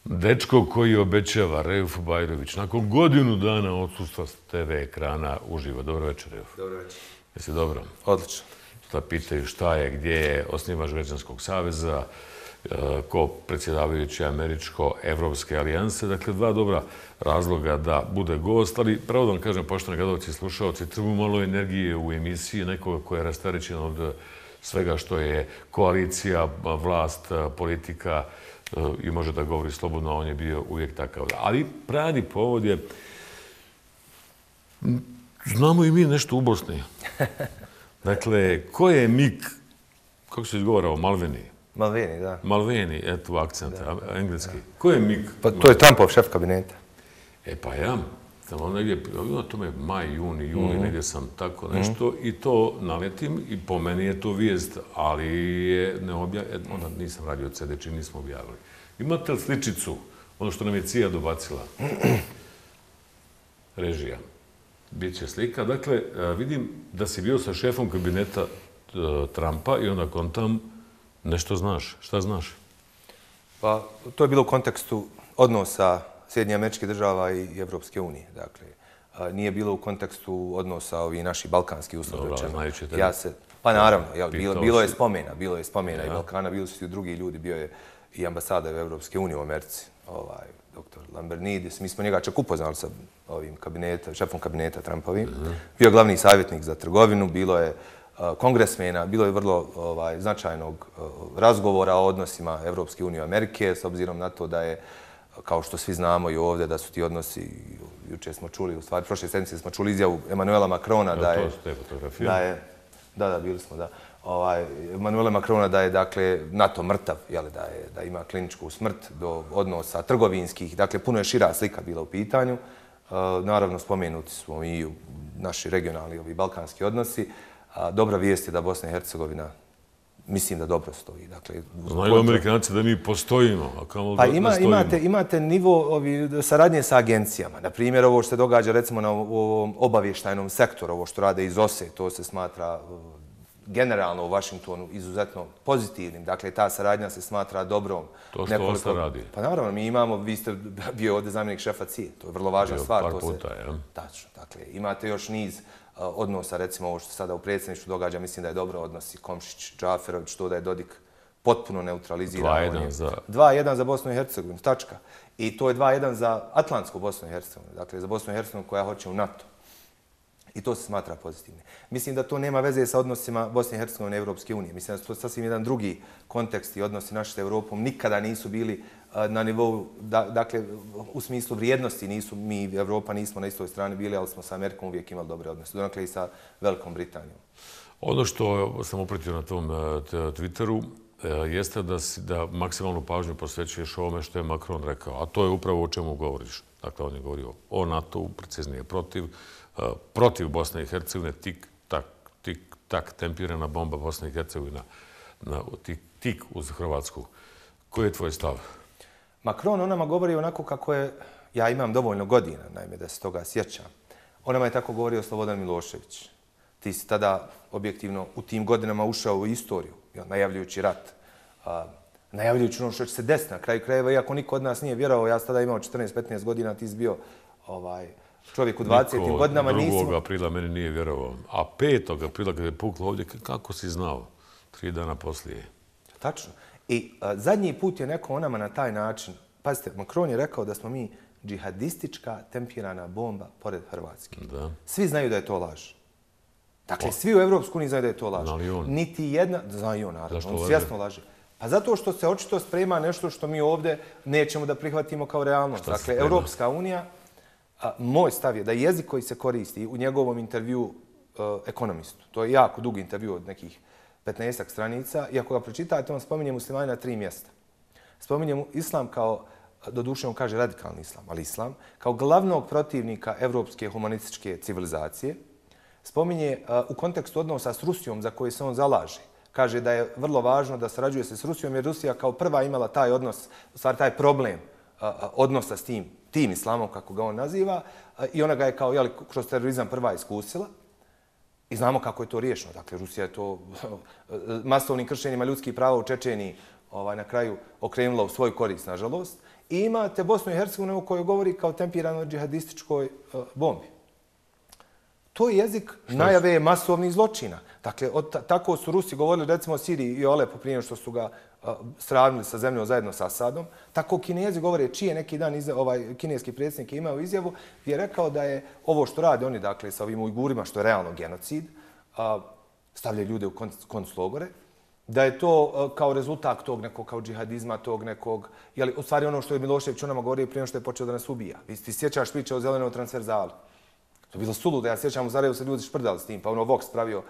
Dečko koji obećava, Reuf Bajrović, nakon godinu dana odsustva s TV ekrana uživo. Dobro večer, Reuf. Dobro večer. Jesi dobro? Odlično. Šta pitaju šta je, gdje je, osnivač Građanskog saveza, ko predsjedavajući Američko-Evropske alijanse. Dakle, dva dobra razloga da bude gost, ali pravo da vam kažem, poštovani gledalci i slušalci, treba malo energije u emisiji, nekoga koja je rasterećen od svega što je koalicija, vlast, politika i može da govori slobodno, a on je bio uvijek takav. Ali pravi povod je, znamo i mi nešto u Bosni. Dakle, ko je Mik, kako se izgovarao, Malveni? Malveni, da. Malveni, eto akcent, engleski. Ko je Mik? Pa to je Trumpov šef kabineta. E pa ja, tamo negdje, to me maj, juni, negdje sam tako nešto i to naletim i po meni je to vijest, ali je onda nisam radio CD, čim nismo objavili. Imate li sličicu, ono što nam je CIA dobacila? Režija. Biće slika. Dakle, vidim da si bio sa šefom kabineta Trumpa i onda kontam nešto znaš. Šta znaš? Pa, to je bilo u kontekstu odnosa Sjedinjenih Američkih Država i Evropske unije. Dakle, nije bilo u kontekstu odnosa ovih naših balkanskih uslovno rečeno. Pa naravno, bilo je spomena i Balkana, bili su i drugi ljudi, bio je i ambasador Evropske unije u Americi, dr. Lambrinidis. Mi smo njega čak upoznali sa šefom kabineta Trumpovim. Bio je glavni savjetnik za trgovinu, bilo je kongresmena, bilo je vrlo značajnog razgovora o odnosima Evropske unije i Amerike, s obzirom na to da je, kao što svi znamo i ovdje, da su ti odnosi, jučer smo čuli, u stvari prošle sedmice smo čuli izjavu Emanuela Macrona da je... To ste fotografije? Da, bili smo, da. Emanuela Macrona da je, dakle, NATO mrtav, da ima kliničku smrt do odnosa trgovinskih, dakle, puno je šira slika bila u pitanju. Naravno, spomenuti smo i naši regionalni ovi balkanski odnosi. Dobra vijest je da Bosna i Hercegovina, mislim da dobro stoji. Znaju Amerikanci da mi postojimo, a kamo da ne stojimo? Imate nivo saradnje sa agencijama. Na primjer, ovo što se događa recimo na ovom obavještajnom sektoru, ovo što rade iz OSE, to se smatra generalno u Vašingtonu izuzetno pozitivnim. Dakle, ta saradnja se smatra dobrom. To što OSE radi? Pa naravno, mi imamo, vi ste bio ovdje zamjenik šefa CIA, to je vrlo važna stvar. Par puta, ja. Tačno, dakle, imate još niz odnosa, recimo ovo što se sada u predsjedništvu događa, mislim da je dobro odnosi Komšić-Džaferović, to da je Dodik potpuno neutraliziran. 2:1 za Bosnu i Hercegovinu, tačka. I to je 2:1 za Atlantsku Bosnu i Hercegovinu, dakle za Bosnu i Hercegovinu koja hoće u NATO. I to se smatra pozitivnim. Mislim da to nema veze sa odnosima Bosne i Hercegovine i Evropske unije. Mislim da je to sasvim jedan drugi kontekst i odnosi naši s Evropom nikada nisu bili na nivou, dakle, u smislu vrijednosti nisu, mi Evropa nismo na istoj strani bili, ali smo sa Amerikom uvijek imali dobre odnose. Donekle i sa Velikom Britanijom. Ono što sam opratio na tom Twitteru jeste da maksimalnu pažnju posvećuješ ovome što je Macron rekao, a to je upravo o čemu govoriš. Dakle, on je govorio o NATO-u, preciznije protiv Bosne i Hercegovine, tik-tak tempirana bomba Bosne i Hercegovina, tik uz Hrvatsku. Koji je tvoj stav? Macron o nama govori onako kako je, ja imam dovoljno godina, naime, da se toga sjećam. O nama je tako govorio Slobodan Milošević. Ti si tada objektivno u tim godinama ušao u istoriju, najavljujući rat. Najavljujući ono što će se desiti na kraju krajeva, iako niko od nas nije vjerovao, ja sam tada imao 14-15 godina, ti si bio čovjek u 20. godinama. Niko 2. aprila meni nije vjerovao, a 5. aprila kada je puklo ovdje, kako si znao? 3 dana poslije. Tačno. I zadnji put je neko o nama na taj način, pazite, Macron je rekao da smo mi džihadistička tempirana bomba pored Hrvatske. Svi znaju da je to laž. Dakle, svi u Evropsku uniji znaju da je to laž. Znali on? Niti jedna, znaju on, naravno, on svjesno laže. Pa zato što se očito sprema nešto što mi ovdje nećemo da prihvatimo kao realnost. Dakle, Evropska unija, moj stav je da jezik koji se koristi u njegovom intervju ekonomistu, to je jako dug intervju od nekih 15 stranica, i ako ga pročitate, on spominje muslimane na 3 mjesta. Spominje mu islam kao, doduše on kaže radikalni islam, ali islam, kao glavnog protivnika evropske humanističke civilizacije. Spominje u kontekstu odnosa s Rusijom za koji se on zalaže. Kaže da je vrlo važno da sarađuje se s Rusijom, jer Rusija kao prva imala taj odnos, u stvari taj problem odnosa s tim islamom, kako ga on naziva, i ona ga je kao kroz terorizam prva iskusila. I znamo kako je to riješeno. Dakle, Rusija je to masovnim kršenjima ljudskih prava u Čečeniji na kraju okrenula u svoju korist, nažalost. i imate Bosnu i Hercegovinu u kojoj govori kao tempiranoj džihadističkoj bombi. To je jezik najave masovnih zločina. Dakle, tako su Rusi govorili recimo o Siriji i o Alepu prije što su ga sravnili sa zemljom zajedno sa Asadom. Tako Kinezi govore, čije neki dan kineski predsjednik je imao izjavu gdje je rekao da je ovo što rade oni, dakle, sa ovim Ujgurima, što je realno genocid, stavljaju ljude u konclogore, da je to kao rezultat tog nekog kao džihadizma, tog nekog, u stvari ono što je Milošević o nama govorio prije što je počeo da nas ubija. Ti sjećaš priče o zelenom transverzalu. To je bilo suludo, ja sjećam u Zarajevu se ljudi šprdali s tim, pa Vox pravio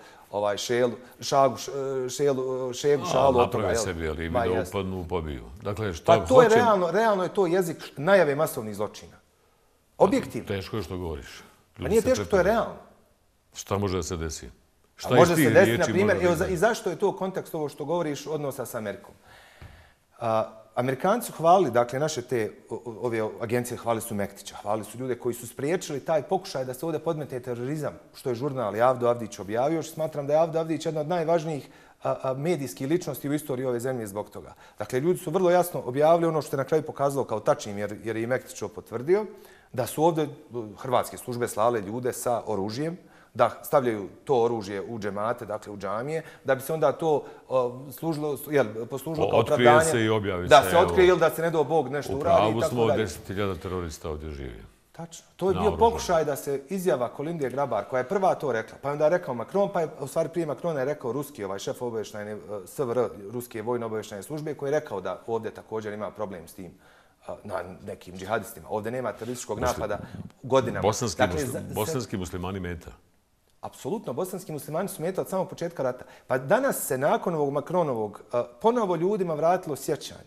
šegu, šalu od toga. Naprave sebi, ali i da upadnu u pobiju. Pa to je realno je to jezik najave masovnih zločina. Objektivno. Teško je što govoriš. Pa nije teško, to je realno. Šta može da se desi? Može se desiti, na primjer, i zašto je to kontekst ovo što govoriš odnosa s Amerikom? Amerikanci hvalili, dakle, naše ove agencije hvalili su Mektića, hvalili su ljude koji su spriječili taj pokušaj da se ovdje podmete terorizam, što je žurnal Avdo Avdić objavio, što smatram da je Avdo Avdić jedna od najvažnijih medijskih ličnosti u istoriji ove zemlje zbog toga. Dakle, ljudi su vrlo jasno objavili ono što je na kraju pokazalo kao tačnim, jer je i Mektić potvrdio, da su ovdje hrvatske službe slale ljude sa oružjem, da stavljaju to oružje u džemate, dakle u džamije, da bi se onda to poslužilo kao opravdanje. Otkrije se i objavi se. Da se otkrije ili da se ne do Bog nešto uradi. U pravu smo 10.000 terorista ovdje živi. Tačno. To je bio pokušaj da se izjava Kolindije Grabar, koja je prva to rekla, pa je onda rekao Macron, pa je u stvari prije Macrona je rekao ruski šef obavještajne SVR, ruske vojno obavještajne službe, koji je rekao da ovdje također ima problem s tim na nekim džihadistima. Ovdje nema terorističkog napada godinama. Bosanski muslimani meta. Apsolutno, bosanski muslimani su meta od samog početka rata. Pa danas se nakon ovog Macronovog ponovo ljudima vratilo sjećanje.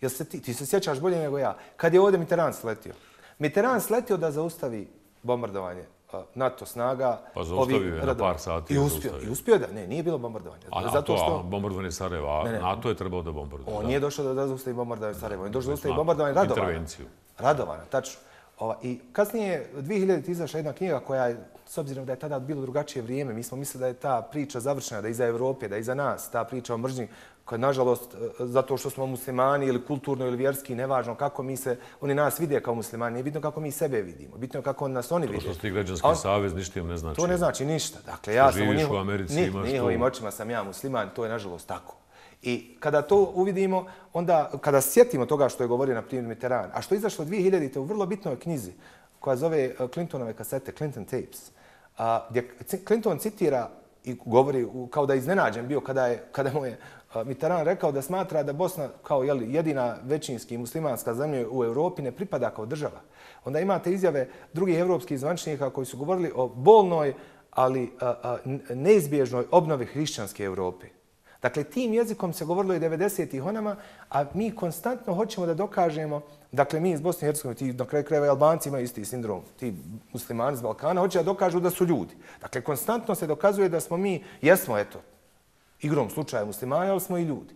Ti se sjećaš bolje nego ja. Kad je ovdje Mitterrand sletio? Mitterrand sletio da zaustavi bombardovanje NATO snaga. Pa zaustavio je na par sati. I uspio da. Ne, nije bilo bombardovanje. Bombardovanje Sarajeva. NATO je trebalo da bombarduje. On nije došao da zaustavi bombardovanje Sarajeva. On je došao da zaustavi bombardovanje Radovana. Intervenciju. Radovana, tačno. I kasnije 2000 izašla jedna knjiga koja je, s obzirom da je tada bilo drugačije vrijeme, mi smo mislili da je ta priča završena, da je iza Evrope, da je iza nas, ta priča o mržnji, koja nažalost, zato što smo muslimani ili kulturno ili vjerski, nevažno kako oni nas vide kao muslimani, nije bitno kako mi sebe vidimo, bitno kako nas oni vide. To što ste građanski savez, ništa im ne znači. To ne znači ništa. Dakle, ja sam živiš u Americi, imaš to. Njihovim očima sam ja musliman, to je nažalost tako. I kada to uvidimo, onda kada sjetimo toga što je govorio na primjer Mitterrand, a što je izašlo 2000. u vrlo bitnoj knjizi koja zove Clintonove kasete, Clinton Tapes, gdje Clinton citira i govori kao da je iznenađen bio kada mu je Mitterrand rekao da smatra da Bosna kao jedina većinski muslimanska zemlja u Europi ne pripada kao država. Onda imate izjave drugih evropskih zvančnika koji su govorili o bolnoj, ali neizbježnoj obnovi hrišćanske Europe. Dakle, tim jezikom se govorilo i 90-ih o nama, a mi konstantno hoćemo da dokažemo, dakle, mi iz Bosne i Hercegovine, ti na kraju krajeva Albanci imaju isti sindrom, ti muslimani iz Balkana, hoće da dokažu da su ljudi. Dakle, konstantno se dokazuje da smo mi, jesmo, eto, igrom slučaja muslimani, ali smo i ljudi.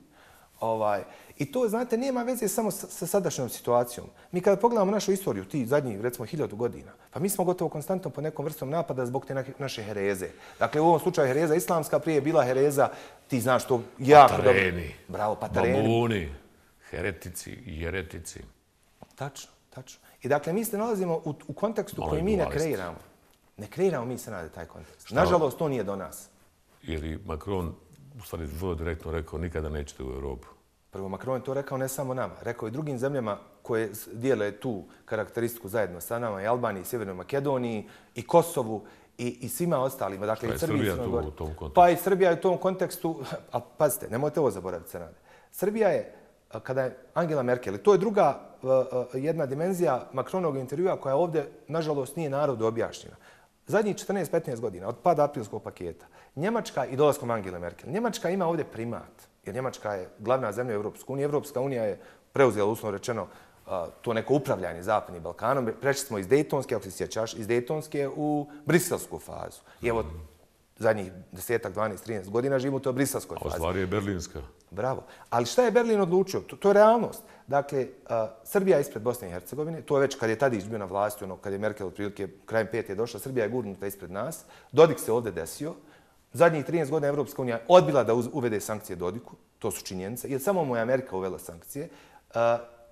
I to, znate, nema veze samo sa sadašnjom situacijom. Mi kada pogledamo našu istoriju, ti zadnjih, recimo, 1000 godina, pa mi smo gotovo konstantno pod nekom vrstom napada zbog te naše hereze. Dakle, u ovom slučaju hereza islamska, prije je bila hereza, ti znaš to jako dobro. Patareni, bravo, patareni. Babuni, heretici i jeretici. Tačno. I dakle, mi se nalazimo u kontekstu koji mi ne kreiramo. Ne kreiramo mi se nade taj kontekst. Nažalost, to nije do nas. Ili Macron, u stvari, vrlo direktno rekao, nikada nećete u Europu. Prvo, Macron je to rekao ne samo nama, rekao i drugim zemljama koje dijele tu karakteristiku zajedno sa nama, i Albaniji, i Sjevernoj Makedoniji, i Kosovu, i svima ostalima. Dakle, pa i Srbija tu u tom kontekstu. Pa i Srbija je u tom kontekstu, a pazite, nemojte ovo zaboraviti, Senade. Srbija je, kada je Angela Merkel, to je druga jedna dimenzija Macronovog intervjua koja ovdje, nažalost, nije narodu objašnjena. Zadnjih 14-15 godina, od pada aprilskog paketa, Njemačka i dolaskom Angele Merkel, Njemačka ima ovdje primat. Jer Njemačka je glavna zemlja Europske unije. Europska unija je preuzela, uslovno rečeno, to neko upravljanje Zapadnim Balkanom. Prešli smo iz Dejtonske, ako se sjećaš, iz Dejtonske u briselsku fazu. I evo, zadnjih 10, 12, 13 godina živimo u toj briselskoj fazi. A stvar je berlinska. Bravo. Ali šta je Berlin odlučio? To je realnost. Dakle, Srbija je ispred Bosne i Hercegovine. To je već kad je Tadić bio na vlasti, kad je Merkel otprilike krajem 5. došla, Srbija je gurnuta ispred nas. Dodik se ovdje desio. Zadnjih 13 godina Evropska unija odbila da uvede sankcije Dodiku, to su činjenice, jer samo mu je Amerika uvela sankcije.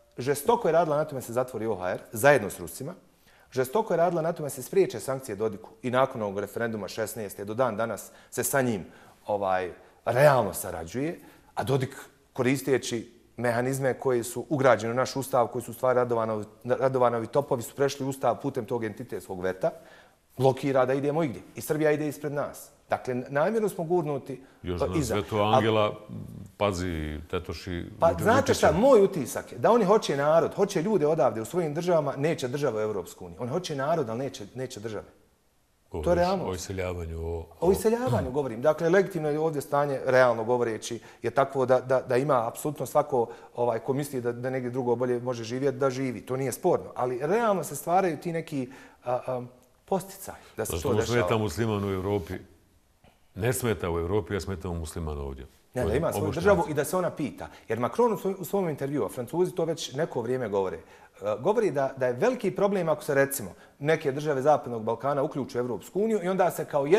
žestoko je radila na tome se zatvori OHR, zajedno s Rusima. Žestoko je radila na tome se spriječe sankcije Dodiku i nakon ovog referenduma 16. do dan danas se sa njim realno sarađuje, a Dodik koristeći mehanizme koji su ugrađeni u naš ustav, koji su u stvari Radovanovi topovi su prešli u ustav putem tog entitetskog veta, blokira da idemo igdje. I Srbija ide ispred nas. Dakle, namjerno smo gurnuti iza. Još na svetu Angela, pazi, tetoši... Pa znate šta, moj utisak je da oni hoće narod, hoće ljude odavde u svojim državama, neće država u Europsku uniju. Oni hoće narod, ali neće države. To je realnost. O iseljavanju. O iseljavanju govorim. Dakle, legitimno je ovdje stanje, realno govoreći, je takvo da ima apsolutno svako ko misli da negdje drugo bolje može živjeti, da živi. To nije sporno. Ali realno se stvaraju ti neki posticaj da se to dešava. Zašto smeta musliman u Evropi? Ne smeta u Evropi, ja smetam musliman ovdje. Ne, da ima svoju državu i da se ona pita. Jer Macron u svom intervjuu, a Francuzi to već neko vrijeme govori da je veliki problem ako se recimo neke države Zapadnog Balkana uključu u Evropsku uniju i onda se kao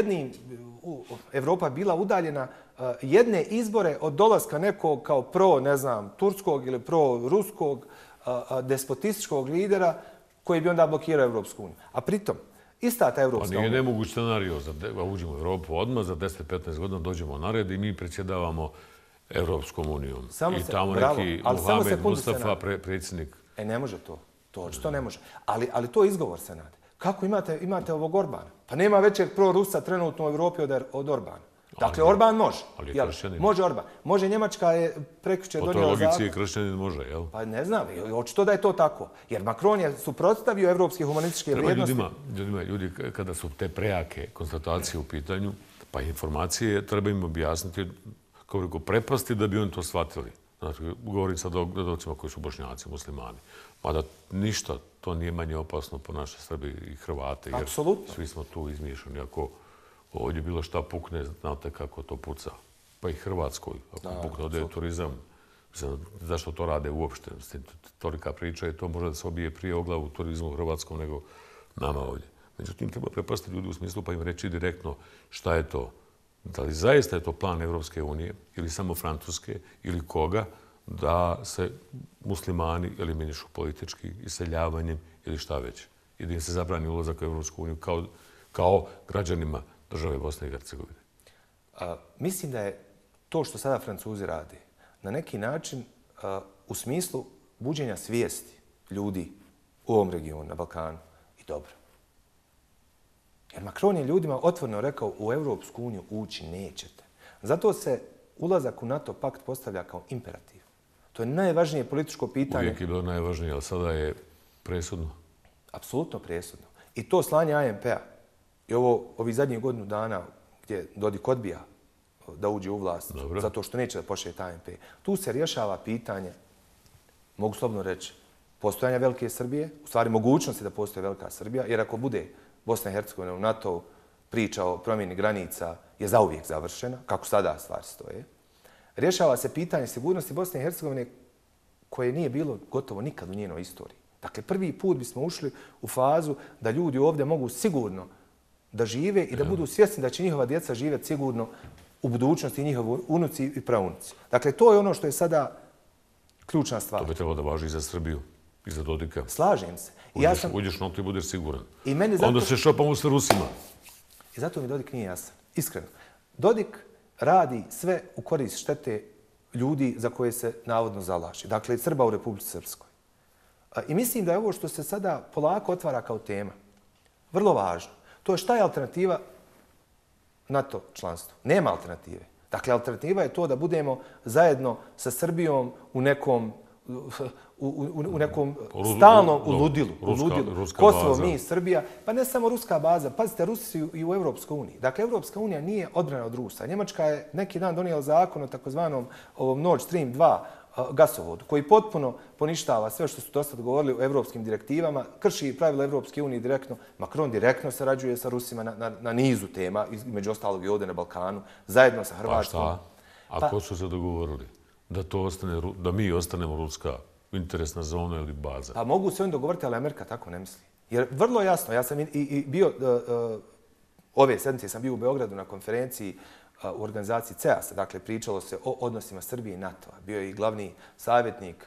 Evropa bila udaljena jedne izbore od dolaska nekog kao turskog ili ruskog despotističkog lidera koji bi onda blokirao Evropsku uniju. A pritom, ista ta Evropska unija. Pa nije nemoguć scenario da uđemo u Evropu odmah, za 10-15 godina dođemo na red i mi predsjedavamo Evropskom unijom. I tamo neki Mohamed Mustafa, predsjednik. Ne može to. To očito ne može. Ali to je izgovor, Senade. Kako imate ovog Orbana? Pa nema većeg prorusa trenutno u Evropi od Orbana. Dakle, Orban može. Ali je kršćanin. Može Orban. Može, Njemačka je prekjučer donijela zakon. Po toj logici je kršćanin može, jel? Pa ne znam, očito da je to tako. Jer Macron je suprotstavio evropske humanističke vrijednosti. Ljudi, kada su te prejake konstatacije u pitanju, pa informacije, treba im objasniti, kao rekao, prepasti da bi oni to shvatili. Znači, govorim sad o gledalcima koji su Bošnjaci, muslimani. Mada ništa, to nije manje opasno po naše Srbi i Hrvate. Apsolutno. Svi smo tu izmiješani. Ako ovdje bilo šta pukne, znate kako to puca. Pa i Hrvatskoj. Ako pukne ovdje turizam, zašto to rade uopšte? Tolika priča je to može da se obije prije o glavu turizmu u Hrvatskom nego nama ovdje. Međutim, treba prepasti ljudi u smislu pa im reći direktno šta je to. Da li zaista je to plan Evropske unije ili samo Francuske ili koga da se muslimani eliminišu politički iseljavanjem ili šta već. I da im se zabrani ulazak u Evropsku uniju kao građanima države Bosne i Hercegovine. Mislim da je to što sada Francuzi rade na neki način u smislu buđenja svijesti ljudi u ovom regionu, na Balkanu, i dobro. Jer Macron je ljudima otvoreno rekao u Evropsku uniju ući nećete. Zato se ulazak u NATO pakt postavlja kao imperativ. To je najvažnije političko pitanje. Uvijek je bilo najvažnije, ali sada je presudno. Apsolutno presudno. I to slanje ANP-a i ovih zadnjih godinu dana gdje Dodik odbija da uđe u vlast zato što neće da pošalje ANP. Tu se rješava pitanje, mogu slobodno reći, postojanja velike Srbije, u stvari mogućnosti da postoje velika Srbija, jer ako bude Bosna i Hercegovina u NATO, priča o promjeni granica je zauvijek završena, kako sada stvari stoje. Rješava se pitanje sigurnosti Bosne i Hercegovine koje nije bilo gotovo nikad u njenoj istoriji. Dakle, prvi put bismo ušli u fazu da ljudi ovdje mogu sigurno da žive i da budu svjesni da će njihova djeca živjeti sigurno u budućnosti i njihovi unuci i praunuci. Dakle, to je ono što je sada ključna stvar. To bi trebalo da važi i za Srbiju, i za Dodika. Slažem se. Uđeš na to i budeš siguran. Zato... Onda se šopamo sa Rusima. I zato mi Dodik nije jasan. Iskreno. Dodik radi sve u korist štete ljudi za koje se navodno zalaže. Dakle, Srba u Republici Srpskoj. I mislim da je ovo što se sada polako otvara kao tema vrlo važno. To je šta je alternativa NATO članstvu. Nema alternative. Dakle, alternativa je to da budemo zajedno sa Srbijom u nekom stalnom ludilu. Kosovo, mi, Srbija. Pa ne samo ruska baza. Pazite, Rusi su i u Evropskoj uniji. Dakle, Evropska unija nije odbrana od Rusa. Njemačka je neki dan donijela zakon o takozvanom Nord Stream 2 gasovodu, koji potpuno poništava sve što su do sada govorili o evropskim direktivama, krši pravila Evropske unije direktno. Macron direktno sarađuje sa Rusima na nizu tema, između ostalog i ovdje na Balkanu, zajedno sa Hrvatskom. Pa šta? Ako su se dogovorili da mi ostanemo ruska interesna zona ili baza? Pa mogu se oni dogovoriti, ali Amerika tako ne misli. Jer vrlo jasno, ja sam i bio, ove sedmice sam bio u Beogradu na konferenciji u organizaciji CEAS-a, dakle pričalo se o odnosima Srbije i NATO-a. Bio je i glavni savjetnik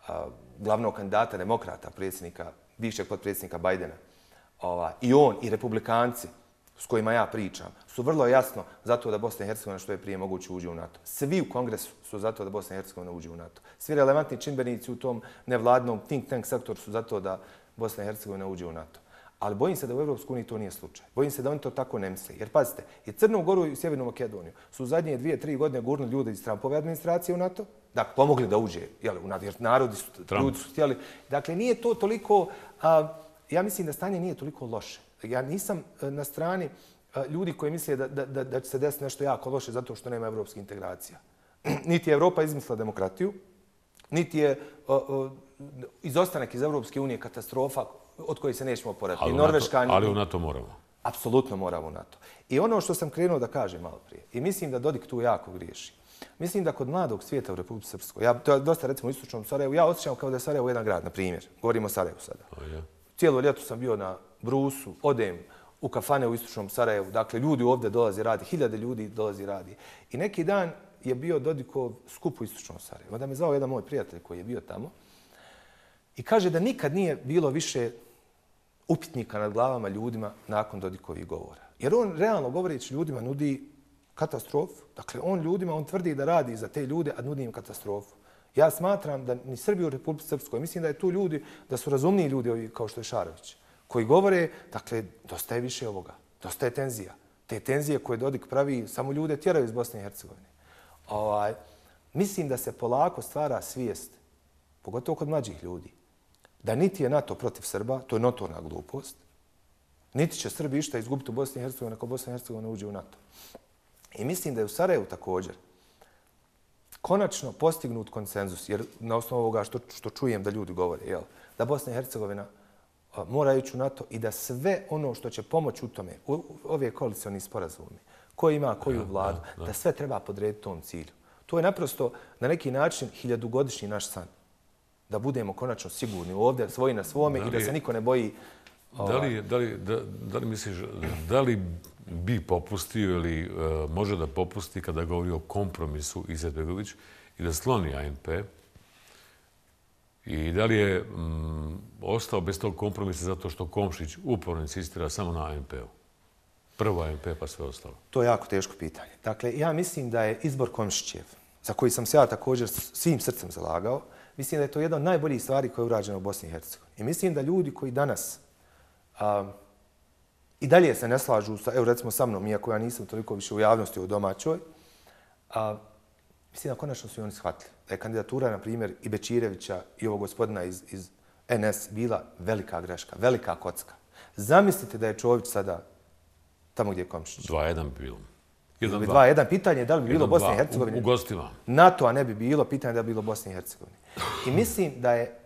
glavnog kandidata demokrata, bivšeg potpredsjednika Bajdena, i on i republikanci s kojima ja pričam, su vrlo jasno zato da Bosna i Hercegovina što je prije moguće uđe u NATO. Svi u Kongresu su zato da Bosna i Hercegovina uđe u NATO. Svi relevantni čimbenici u tom nevladnom think tank sektoru su zato da Bosna i Hercegovina uđe u NATO. Ali bojim se da u EU to nije slučaj. Bojim se da oni to tako ne misle. Jer pazite, i Crnu Goru i Sjevernu Makedoniju su u zadnje 2-3 godine gurnuli ljude iz Trumpove administracije u NATO. Dakle, pomogli da uđe u NATO, jer narodi su, ljudi su htjeli. Dakle, nije to toliko, ja mislim da stanje nije toliko loše. Ja nisam na strani ljudi koji misle da će se desiti nešto jako loše zato što nema evropskih integracija. Niti je Evropa izmislila demokratiju, niti je izostanak iz Evropske unije katastrofa od koje se nećemo oporaviti. Ali u NATO moramo. Apsolutno moramo u NATO. I ono što sam krenuo da kažem malo prije, i mislim da Dodik tu jako griješi. Mislim da kod mladog svijeta u Republici Srpskoj, to je dosta recimo u istočnom Sarajevu, ja osjećam kao da je Sarajevo jedan grad, na primjer. Govorimo o Sarajevu sada. Cijelo ljeto sam bio na Brusu, odem u kafane u istočnom Sarajevu. Dakle, ljudi ovdje dolazi radi, 1000 ljudi dolazi radi. I neki dan je bio Dodikov skup u istočnom Sarajevu. Onda me zvao jedan moj prijatelj koji je bio tamo i kaže da nikad nije bilo više upitnika nad glavama ljudima nakon Dodikovih govora. Jer on, realno govoreći, ljudima nudi katastrofu. Dakle, on tvrdi da radi za te ljude, a nudi im katastrofu. Ja smatram da ni Srbi u Republici Srpskoj, mislim da je tu ljudi, da su razumniji ljudi ovi kao što je Šarović, koji govore, dakle, dosta je više ovoga, dosta je tenzija. Te tenzije koje Dodik pravi, samo ljude tjeraju iz Bosne i Hercegovine. Mislim da se polako stvara svijest, pogotovo kod mlađih ljudi, da niti je NATO protiv Srba, to je notorna glupost, niti će Srbi išta izgubiti u Bosni i Hercegovini ako Bosna i Hercegovina uđe u NATO. I mislim da je u Sarajevu također konačno postignut konsenzus, jer na osnovu ovoga što čujem da ljudi govore, da Bosna i Hercegovina mora ići u NATO i da sve ono što će pomoći u tome, ove koalicioni sporazumi, ko ima koju vladu, da sve treba podrediti tom cilju. To je naprosto na neki način 1000-godišnji naš san. Da budemo konačno sigurni ovdje, svoji na svome i da se niko ne boji. Da li misliš, da li bi popustio ili može da popusti kada govori o kompromisu Izetbegović i da sloni ANP? I da li je ostao bez tog kompromisa zato što Komšić uporno insistira samo na ANP-u? Prvo ANP pa sve ostalo. To je jako teško pitanje. Dakle, ja mislim da je izbor Komšićev, za koji sam se ja također svim srcem zalagao, mislim da je to jedna od najboljih stvari koje je urađena u Bosni i Hercegovini. I mislim da ljudi koji danas i dalje se ne slažu, evo recimo sa mnom, iako ja nisam toliko više u javnosti u domaćoj, mislim da konačno su i oni shvatili da je kandidatura, na primjer, i Bečirevića i ovog gospodina iz NS bila velika greška, velika kocka. Zamislite da je Čović sada tamo gdje je Komšić. 2:1 bi bilo. 2:1, pitanje je da li bi bilo Bosne i Hercegovine. U gostima. NATO-a ne bi bilo, pitanje je da li bi bilo Bosne i Hercegovine. I mislim da je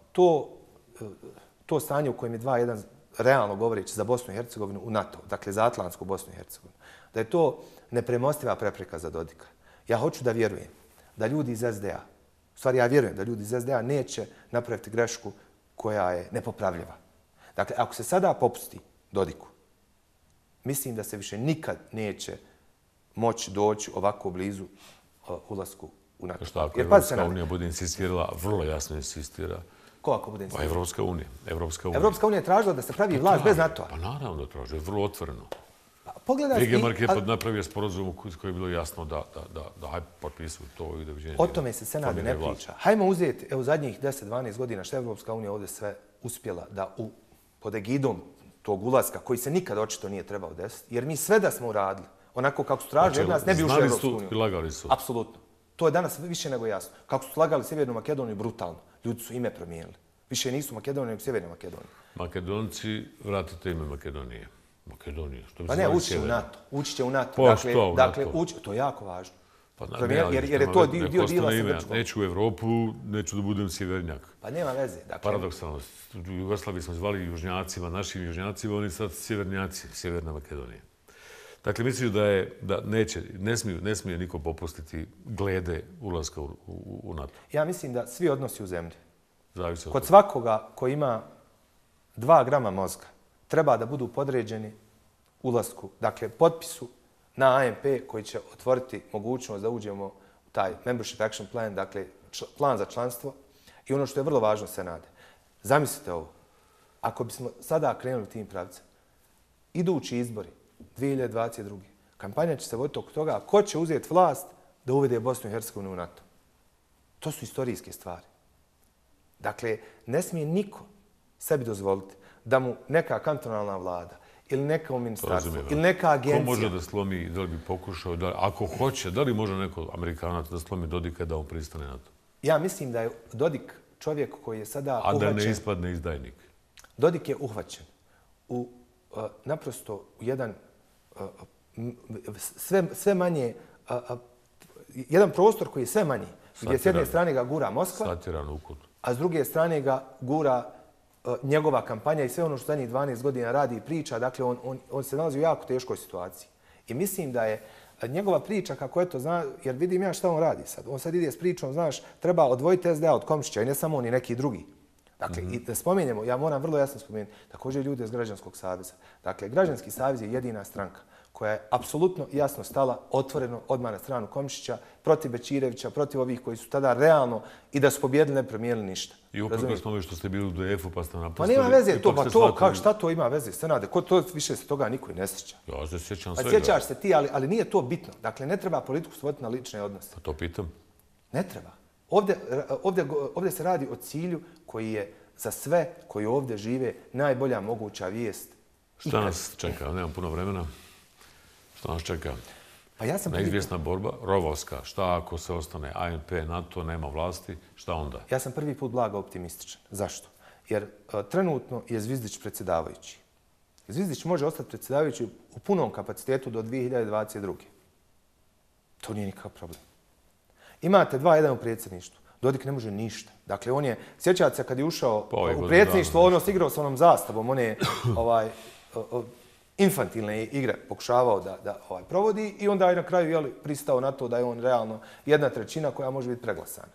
to stanje u kojem je 2:1 realno govoreći za Bosnu i Hercegovinu u NATO, dakle za Atlantsku Bosnu i Hercegovinu, da je to nepremostiva prepreka za Dodika. Ja hoću da vjerujem da ljudi iz SDA, u stvari ja vjerujem da ljudi iz SDA neće napraviti grešku koja je nepopravljiva. Dakle, ako se sada popusti Dodiku, mislim da se više nikad neće moći doći ovako blizu ulasku u NATO. Što ako Evropska unija bude insistirala, vrlo jasno insistira. Ko ako bude insistirala? Pa Evropska unija. Evropska unija je tražila da se pravi vlast bez NATO-a. Pa naravno da traži, vrlo otvoreno. Pogledaj... Wegemark je napravio sporazum koji je bilo jasno da hajde potpisuju to i doviđenje. O tome se Senat ne priča. Hajmo uzeti, evo zadnjih 10-12 godina što je Evropska unija ovdje sve uspjela da pod egidom tog ulaska, koji se nikad očito nije trebao desiti, jer mi sve da smo uradili, onako kako su tražili od nas, ne bi ušli u Evropsku uniju. Znali su i lagali su. Apsolutno. To je danas više nego jasno. Kako su slagali Sjevernu Makedoniju brutalno, ljudi su ime promijenili. Više nisu Makedonija nego Sjeverna Makedonija. Makedonci, vratite ime Makedonije. Pa ne, ući će u NATO. Ući će u NATO. Pa što u NATO? To je jako važno. Jer je to dio dila sa Grčkom. Neću u Evropu, neću da budem sjevernjak. Pa nema veze. Paradoksalno. U Jugoslaviji smo zvali južnjacima, našim južnjacima, oni sad sjevernjaci, Sjeverna Makedonija. Dakle, misliš da ne smije niko popustiti glede ulaska u NATO? Ja mislim da svi odnosi u zemlji, kod svakoga ko ima 2 grama mozga, treba da budu podređeni ulasku, dakle, potpisu na ANP koji će otvoriti mogućnost da uđemo u taj Membership Action Plan, dakle, plan za članstvo I ono što je vrlo važno, Senade, zamislite ovo, ako bismo sada krenuli tim pravcem, idući izbori 2022. kampanja će se voditi oko toga ko će uzeti vlast da uvede Bosnu i Hercegovinu u NATO. To su istorijske stvari. Dakle, ne smije niko sebi dozvoliti da mu neka kantonalna vlada ili neka ministarstvo ili neka agencija... Ko može da slomi, da li bi pokušao, ako hoće, da li može neko Amerikanac da slomi Dodika da on pristane na to? Ja mislim da je Dodik čovjek koji je sada uhvaćen... A da ne uhvaćen, ispadne izdajnik? Dodik je uhvaćen u naprosto u jedan sve manje, jedan prostor koji je sve manji, gdje s jedne strane ga gura Moskva, a s druge strane ga gura njegova kampanja i sve ono što zadnjih 12 godina radi i priča. Dakle, on se nalazi u jako teškoj situaciji. I mislim da je njegova priča, kako eto, jer vidim ja šta on radi sad. On sad ide s pričom, znaš, treba odvojiti SDA od Komšića i ne samo on i neki drugi. Dakle, i da spomenemo, ja moram vrlo jasno spomenuti, također ljude iz Građanskog saveza. Dakle, Građanski savez je jedina stranka koja je apsolutno jasno stala otvoreno odmah na stranu Komšića, protiv Bećirevića, protiv ovih koji su tada realno i da su pobjedili, ne promijenili ništa. I upravo smo što ste bili u DF-u pa ste napustili... Pa nema veze to, pa to, šta to ima veze, Senade? To više se toga niko i ne sjeća. Ja se sjećam svega. Sjećaš se ti, ali nije to bitno. Dakle, ne treba politiku svoditi na lične odnose. Pa to pitam. Ne treba. Ovdje se radi o cilju koji je za sve koji ovdje žive najbolja moguća vijest. Šta nas čeka? Nemam puno vremena. Šta nas čeka? Pa ja sam neizvjesna borba, rovovska. Šta ako se ostane ANP, NATO, nema vlasti? Šta onda? Ja sam prvi put blago optimističan. Zašto? Jer trenutno je Zvizdić predsjedavajući. Zvizdić može ostati predsjedavajući u punom kapacitetu do 2022. To nije nikakav problem. Imate 2-1 u predsjedništvu. Dodik ne može ništa. Dakle, on je, sjećate se kad je ušao u predsjedništvo, ono igrao s onom zastavom, on je infantilne igre pokušavao da provodi i onda je na kraju pristao na to da je on realno 1/3 koja može biti preglasana.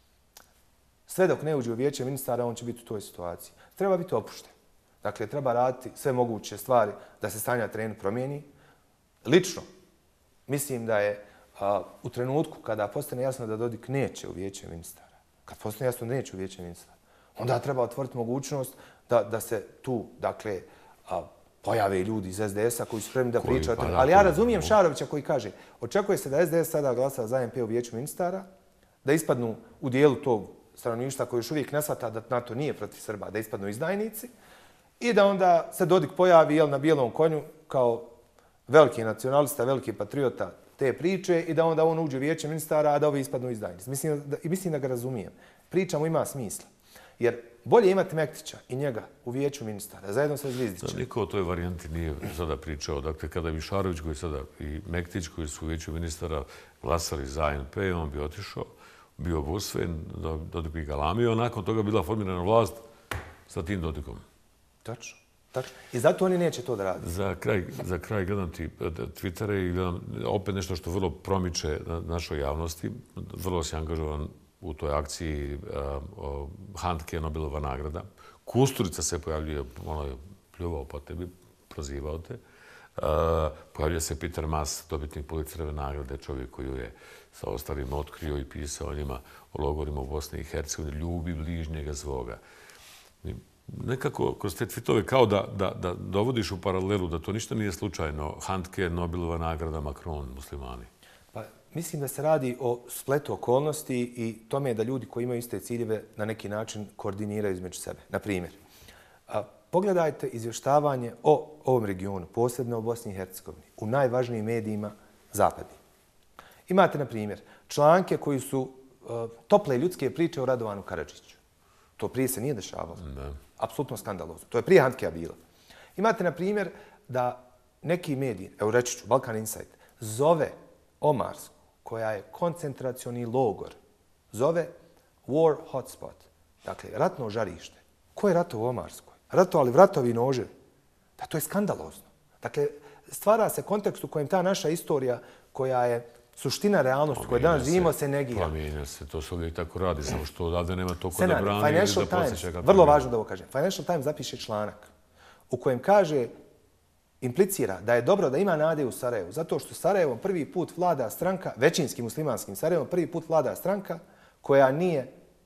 Sve dok ne uđe u vijeće ministara, on će biti u toj situaciji. Treba biti opušten. Dakle, treba raditi sve moguće stvari da se stanje na terenu promijeni. Lično, mislim da je u trenutku kada postane jasno da Dodik neće u vijeće ministara, kad postane jasno da neće u vijeće ministara, onda treba otvoriti mogućnost da se tu, dakle, pojave ljudi iz SDS-a koji su spremni da pričaju. Ali ja razumijem Šarovića koji kaže, očekuje se da SDS sada glasa za ANP u vijeću ministara, da ispadnu u dijelu tog stanovništva koji još uvijek ne shvata da NATO nije protiv Srba, da ispadnu izdajnici i da onda se Dodik pojavi na bijelom konju kao veliki nacionalista, veliki patriota te priče i da onda on uđe u vijeće ministara, a da ovi ispadnu izdajnici. Mislim da ga razumijem. Priča mu ima smisla. Jer bolje imati Mektića i njega u vijeću ministara, zajedno sa Zvizdićem. Niko o toj varijanti nije sada pričao. Dakle, kada bi Šarović koji sada i Mektić koji su u vijeću ministara glasali za ANP, on bi otišao, bio obusven, Dodik bi galamio, nakon toga bila formirana vlast sa tim Dodikom. Točno. I zato oni neće to da radi. Za kraj gledam ti Twittere i gledam opet nešto što vrlo promiče našoj javnosti. Vrlo si angažovan u toj akciji Handke, Nobelova nagrada. Kusturica se pojavljuje, ono je pljuvao po tebi, prozivao te. Pojavljuje se Peter Maas, dobitnik Pulitzerove nagrade, čovjek koji je sa ostalima otkrio i pisao o njima, o logorima u Bosni i Hercegovini, ljubi bližnjega svoga. Nekako kroz te tweetove kao da dovodiš u paralelu da to ništa nije slučajno. Handke, Nobelova nagrada, Macron, muslimani. Pa mislim da se radi o spletu okolnosti i tome da ljudi koji imaju iste ciljeve na neki način koordiniraju između sebe. Na primjer, pogledajte izvještavanje o ovom regionu, posebno o Bosni i Hercegovini, u najvažnijim medijima zapadnim. Imate, na primjer, članke koji su tople ljudske priče o Radovanu Karadžiću. To prije se nije dešavalo. Apsolutno skandalozno. To je prije Handkea bilo. Imate, na primjer, da neki mediji, evo reći ću, Balkan Insight, zove Omarsku, koja je koncentracioni logor, zove war hotspot, dakle, ratno žarište. Ko je ratovao u Omarskoj? Ratovali vratovi i noževi. Da, to je skandalozno. Dakle, stvara se kontekst u kojem ta naša istorija, koja je suština realnosti koje danas živimo, se negira. Promijenja se, to se uvijek tako radi, samo što odavde nema toliko da brani ili da posjeća kako... Vrlo važno da ovo kažem. Financial Times zapiše članak u kojem kaže, implicira da je dobro da ima nade u Sarajevu, zato što Sarajevom prvi put vlada stranka, većinski muslimanskim Sarajevom prvi put vlada stranka koja nije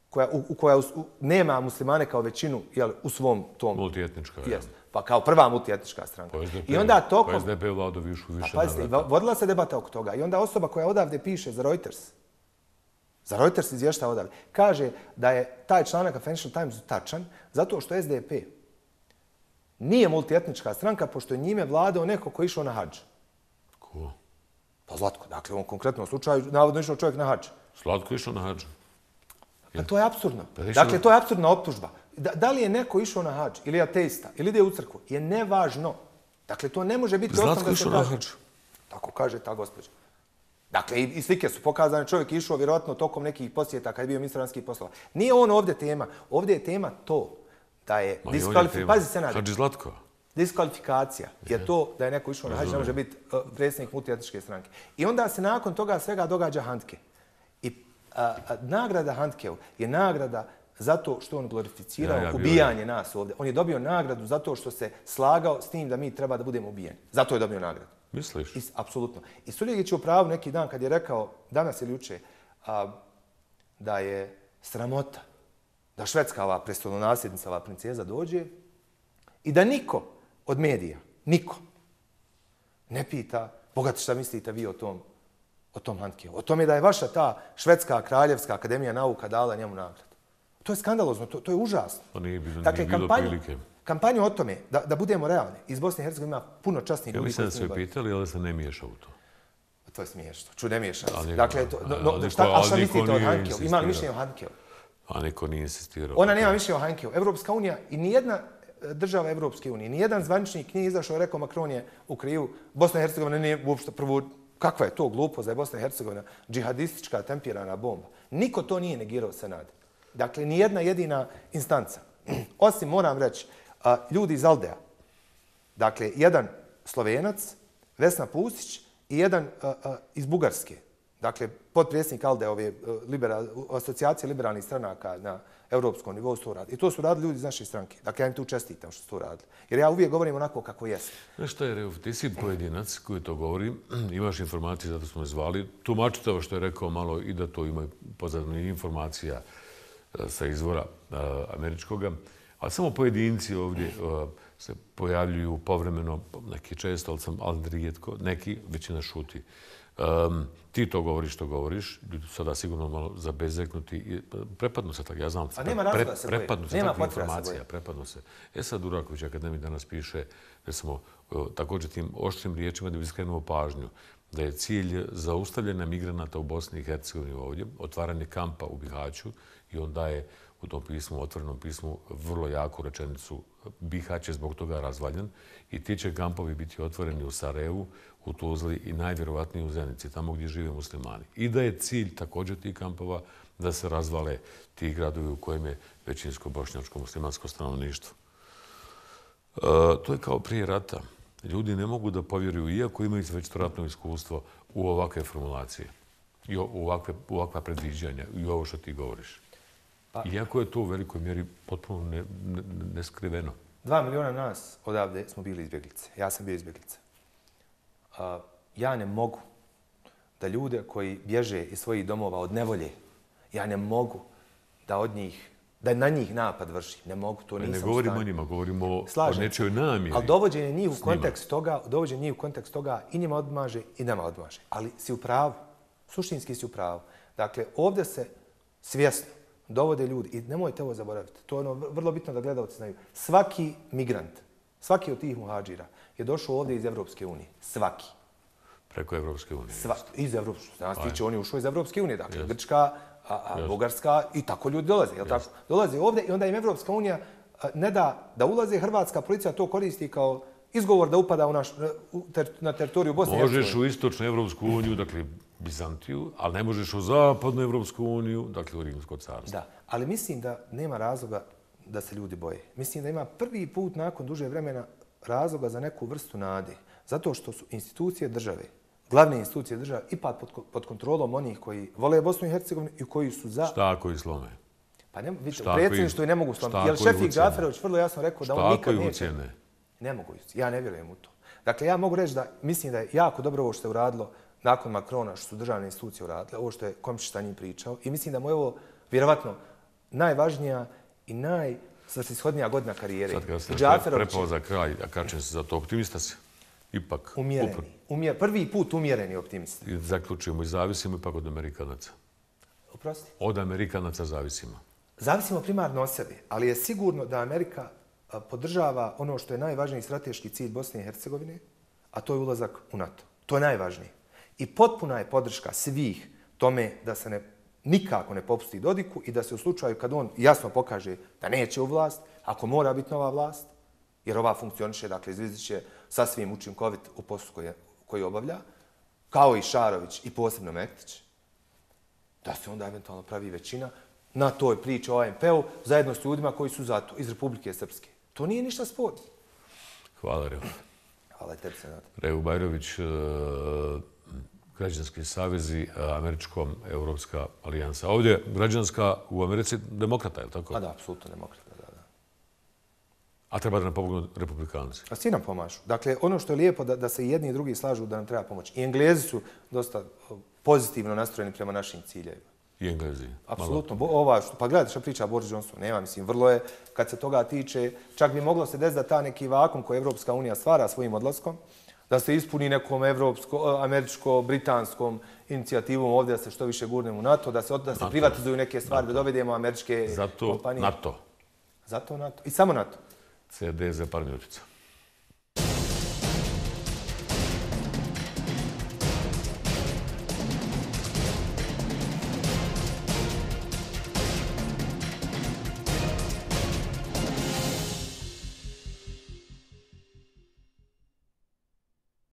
koja nema muslimane kao većinu u svom tom... Multietnička. Pa kao prva multietnička stranka. I onda tokom... Pa SDP vlado više navrata. Vodila se debata oko toga. I onda osoba koja odavde piše za Reuters izvještava odavde, kaže da je taj članak Financial Times tačan zato što SDP nije multietnička stranka, pošto je njime vladao neko ko je išao na hadž. Ko? Pa Zlatko. Dakle, u ovom konkretnom slučaju navodno išao čovjek na hadž. Zlatko išao na hadž? Pa to je apsurdno. Dakle, to je apsurdna optužba. Da li je neko išao na hadž ili ateista ili ide u crkvu je nevažno. Dakle, to ne može biti osnovno da se kaže. Zlatko išao na hadž? Tako kaže ta gospođa. Dakle, i slike su pokazane. Čovjek je išao vjerojatno tokom nekih posjeta kad je bio ministar vanjskih poslova. Nije on ovdje tema. Ovdje je tema to da je diskvalifikacija. Je to da je neko išao na hadž, ne može biti predsjednik multietničke stranke. I onda se nakon toga svega događa Handke. I nagrada Handkeu je nagrada zato što on glorificirao ubijanje nas ovdje. On je dobio nagradu zato što se slagao s tim da mi treba da budemo ubijeni. Zato je dobio nagradu. Misliš? Apsolutno. I Suljegić je u pravu neki dan kad je rekao, danas ili juče, da je sramota da švedska ova prestolonasljednica, ova princeza dođe i da niko od medija, niko, ne pita, bogati šta mislite vi o tom Handkeu. O tome da je vaša ta švedska kraljevska akademija nauka dala njemu nagradu. To je skandalozno, to je užasno. To nije bilo prilike. Kampanju o tome, da budemo realni, iz Bosne i Hercegovine ima puno časnih ljudi. Mislim da se pitali, ali se ne miješa u to. To je smiješno. Ne miješa se. Dakle, a šta mislite o Handkeu? Ima li mišljenje o Handkeu? A niko nije insistirao. Ona nema mišljenje o Handkeu. Evropska unija i nijedna država Evropske unije, nijedan zvaničnik nije izašao i rekao Macron je u krivu. Bosna i Hercegovina nije uopšte prvo... Kakva je to glupost da je Bosna i Hercegovina džihadistička tempirana bomba? Niko to nije negirao Senade. Dakle, nijedna jedina instanca. Osim, moram reći, ljudi iz Aldea. Dakle, jedan Slovenac, Vesna Pusić i jedan iz Bugarske. Dakle, potpredsjednik Aldeove asocijacije liberalnih stranaka na europskom nivou su to radili. I to su radili ljudi iz naše stranke. Dakle, ja im tu čestitam što su to radili. Jer ja uvijek govorim onako kako jeste. Znaš šta je, Reuf, ti si pojedinac koji to govori, imaš informacije, zato smo je zvali. Tumačite ovo što je rekao malo i da to ima pozadnu informacija sa izvora američkoga. Ali samo pojedinci ovdje se pojavljuju povremeno, neki često, ali rijetko, neki, većina šuti. Ti to govoriš što govoriš, ljudi su sada sigurno malo zabezeknuti. Prepadnu se tako, ja znam. A nema razloga se boje. Prepadnu se takve informacije, prepadnu se. Sad Duraković akademik danas piše da smo također tim oštrim riječima da bi skrenuo pažnju da je cilj zaustavljena migranata u Bosni i Hercegovini ovdje, otvaranje kampa u Bihaću i on daje u tom pismu, otvorenom pismu, vrlo jaku rečenicu. Bihać je zbog toga razvaljen i ti će kampovi biti otvoreni u Sarajevu, u Tuzli i najvjerovatnije u Zenici, tamo gdje žive muslimani. I da je cilj također tih kampova da se razvale ti gradovi u kojim je većinsko bošnjačko muslimansko stanovništvo. To je kao prije rata. Ljudi ne mogu da povjeruju, iako imaju već ratno iskustvo, u ovakve formulacije i u ovakva predviđanja i ovo što ti govoriš. Iako je to u velikoj mjeri potpuno neskriveno. 2 miliona nas odavde smo bili izbjeglice. Ja sam bio izbjeglica. Ja ne mogu da ljude koji bježe iz svojih domova od nevolje, ja ne mogu da na njih napad vrši. Ne mogu, to nisam u stanju. Ne govorimo o njima, govorimo o nečoj namjeri. Ali dovođenje njih u kontekst toga i njima odmaže i nama odmaže. Ali si u pravu. Suštinski si u pravu. Dakle, ovdje se svjesno dovode ljudi. I nemojte ovo zaboraviti. To je ono vrlo bitno da gledalci znaju. Svaki migrant, svaki od tih muhadžira je došao ovdje iz Evropske unije. Svaki. Preko Evropske unije. Iz Evropske unije. Danas tiče, on je ušao iz Evropske unije. Dakle, Grčka, Bugarska i tako ljudi dolaze. Dolaze ovdje i onda im Evropska unija ne da ulaze. Hrvatska policija to koristi kao izgovor da upada na teritoriju Bosne i Hercegovine. Možeš u istočnu Evropsku uniju, dakle Bizantiju, ali ne možeš u zapadnu Evropsku uniju, dakle u Rimsko carstvo. Da, ali mislim da nema razloga da se ljudi boje. Mislim da ima prvi put nakon duže vremena razloga za neku vrstu nade. Zato što su institucije države, glavne institucije države, ipak pod kontrolom onih koji vole Bosnu i Hercegovinu i koji su za... Šta ako ih slome? Pa vidite, u predsjedništvu i ne mogu slomiti. Jer Šefik Džaferović vrlo jasno rekao da on nikad neće... Šta ako ih ucijene? Ne mogu ih. Ja ne vjerujem u to. Dakle, ja mogu reći da mislim da je jako dobro ovo što je uradilo nakon Macrona, što su državne institucije uradile, ovo što je Komšić sa njim pričao. I mislim da mu je ovo vjerovatno najvažnija i najsvrsishodnija godina karijere. Sad kada ste prepao za kraj, a kačem se za to, optimista si? Ipak. Umjereni. Prvi put umjereni optimist. I zaključujemo i zavisimo ipak od Amerikanaca. Oprosti? Od Amerikanaca zavisimo. Zavisimo primarno od sebe, ali je sigurno da Amerika podržava ono što je najvažniji strateški cilj Bosne i Hercegovine, a to je ulazak u NATO. To je najvažnije. I potpuna je podrška svih tome da se nikako ne popusti Dodiku i da se u slučaju kad on jasno pokaže da neće u vlast, ako mora biti nova vlast, jer ova funkcioniše, dakle, izlizit će sasvim učinkovit u poslu koji obavlja, kao i Šarović i posebno Mektić, da se onda eventualno pravi većina na toj priči o AMP-u zajedno s ljudima koji su zato iz Republike Srpske. To nije ništa sporno. Hvala, Revo. Hvala i tebi, Senat. Revo Bajrović, Građanski savezi, Američkom Evropska alijansa. Ovdje građanska u Americi demokrata, je li tako? Da, apsolutno demokrata, da. A treba da nam pomognu republikanci? A svi nam pomažu. Dakle, ono što je lijepo da se jedni i drugi slažu da nam treba pomoći. I Englezi su dosta pozitivno nastrojeni prema našim ciljevima. I Englezi? Apsolutno. Pa gledajte što priča Boris Johnson. Nema, mislim, vrlo je, kad se toga tiče, čak bi moglo se desiti da ta neki vakum koji Evropska unija stvara svojim odlaskom, da se ispuni nekom američko-britanskom inicijativom ovdje da se što više gurnemo u NATO, da se privatizuju neke stvari, da dovedemo američke kompanije. Zato NATO. Zato NATO. I samo NATO. CD za par minutica.